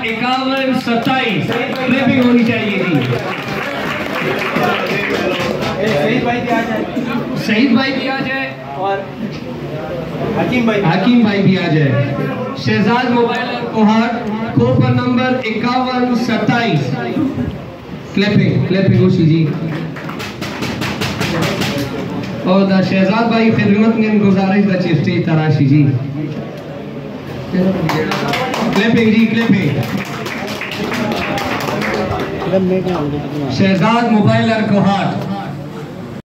51 27 clipping होनी चाहिए जी। सईद भाई भी आ जाए, शहीद भाई भी आ जाए और हकीम भाई भी आ जाए। शहजाद मोबाइल कोहाट कोपर नंबर 51 27 क्लिपिंग होशी जी। और द शहजाद भाई खिदमत में गुजारिश द चीफ स्टेज तराशी जी। क्लिपिंग जी क्लिपिंग। शहजाद मोबाइल कोहाट